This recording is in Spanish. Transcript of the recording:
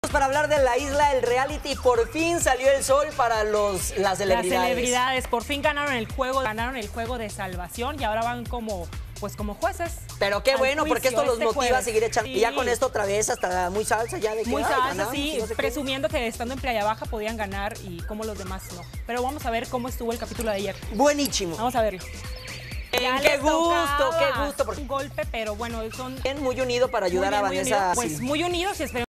listos para hablar de la isla, el reality. Por fin salió el sol para las celebridades. Las celebridades por fin ganaron el juego de salvación y ahora van como jueces. Pero qué bueno, juicio, porque esto los motiva jueves. a seguir echando. Sí. Y ya con esto otra vez hasta muy salsa ya de que Muy salsa, ganamos, sí, no sé presumiendo que estando en Playa Baja podían ganar y como los demás no. Pero vamos a ver cómo estuvo el capítulo de ayer. Buenísimo. Vamos a verlo. Qué gusto, qué gusto. Un golpe, pero bueno, son Muy unido para ayudar a muy Vanessa. unidos, pues muy unidos y esperemos